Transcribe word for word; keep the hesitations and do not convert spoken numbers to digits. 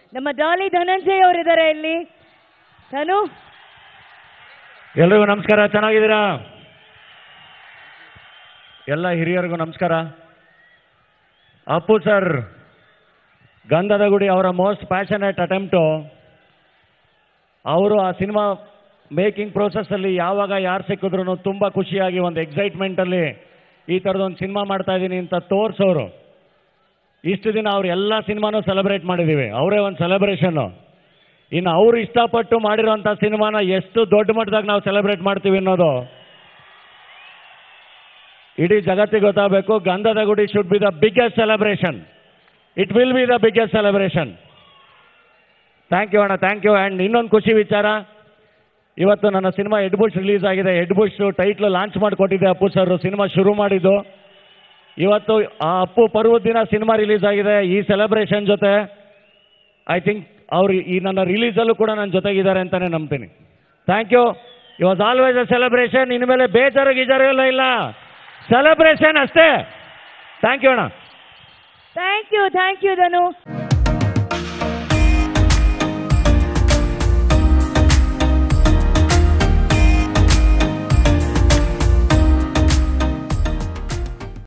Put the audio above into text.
ನಮ್ಮ ಡಾಲಿ ಧನಂಜಯ್ ಅವರಿದ್ದಾರೆ ಇಲ್ಲಿ. ಧನು, ಎಲ್ರಿಗೂ ನಮಸ್ಕಾರ. ಚೆನ್ನಾಗಿದ್ದೀರಾ? ಎಲ್ಲ ಹಿರಿಯರಿಗೂ ನಮಸ್ಕಾರ. ಅಪ್ಪು ಸರ್, ಗಂಧದ ಗುಡಿ ಅವರ ಮೋಸ್ಟ್ ಪ್ಯಾಷನೇಟ್ ಅಟೆಂಪ್ಟು. ಅವರು ಆ ಸಿನಿಮಾ ಮೇಕಿಂಗ್ ಪ್ರೋಸೆಸ್ಸಲ್ಲಿ ಯಾವಾಗ ಯಾರು ಸಿಕ್ಕಿದ್ರು ತುಂಬ ಖುಷಿಯಾಗಿ ಒಂದು ಎಕ್ಸೈಟ್ಮೆಂಟಲ್ಲಿ ಈ ಥರದೊಂದು ಸಿನಿಮಾ ಮಾಡ್ತಾ ಇದ್ದೀನಿ ಅಂತ ತೋರಿಸೋರು. ಇಷ್ಟು ದಿನ ಅವ್ರು ಎಲ್ಲ ಸಿನಿಮಾನೂ ಸೆಲೆಬ್ರೇಟ್ ಮಾಡಿದ್ದೀವಿ, ಅವರೇ ಒಂದು ಸೆಲೆಬ್ರೇಷನ್ನು. ಇನ್ನು ಅವರು ಇಷ್ಟಪಟ್ಟು ಮಾಡಿರೋಂಥ ಸಿನಿಮಾನ ಎಷ್ಟು ದೊಡ್ಡ ಮಟ್ಟದಾಗ ನಾವು ಸೆಲೆಬ್ರೇಟ್ ಮಾಡ್ತೀವಿ ಅನ್ನೋದು ಇಡೀ ಜಗತ್ತಿಗೆ ಗೊತ್ತಾಗಬೇಕು. Gandhada Gudi should be the biggest celebration. It will be the biggest celebration. Thank you ಅಣ್ಣ, ಥ್ಯಾಂಕ್ ಯು. ಆ್ಯಂಡ್ ಇನ್ನೊಂದು ಖುಷಿ ವಿಚಾರ, ಇವತ್ತು ನನ್ನ ಸಿನಿಮಾ ಹೆಡ್ ಬುಷ್ ರಿಲೀಸ್ ಆಗಿದೆ. ಹೆಡ್ ಬುಷ್ ಟೈಟ್ಲು ಲಾಂಚ್ ಮಾಡಿಕೊಟ್ಟಿದ್ದೆ ಅಪ್ಪು ಸರ್. ಸಿನಿಮಾ ಶುರು ಮಾಡಿದ್ದು ಇವತ್ತು. ಆ ಅಪ್ಪು ಪರ್ವದ ದಿನ ಸಿನಿಮಾ ರಿಲೀಸ್ ಆಗಿದೆ. ಈ ಸೆಲೆಬ್ರೇಷನ್ ಜೊತೆ ಐ ಥಿಂಕ್ ಅವರು ಈ ನನ್ನ ರಿಲೀಸಲ್ಲೂ ಕೂಡ ನನ್ನ ಜೊತೆಗಿದ್ದಾರೆ ಅಂತಲೇ ನಂಬ್ತೀನಿ. Thank you. It was always a celebration. ಇನ್ಮೇಲೆ ಬೇಜಾರು ಗೀಜಾರು ಎಲ್ಲ ಇಲ್ಲ, ಸೆಲೆಬ್ರೇಷನ್ ಅಷ್ಟೇ. ಥ್ಯಾಂಕ್ ಯು ಅಣ್ಣ. Thank you thank you Dhanu.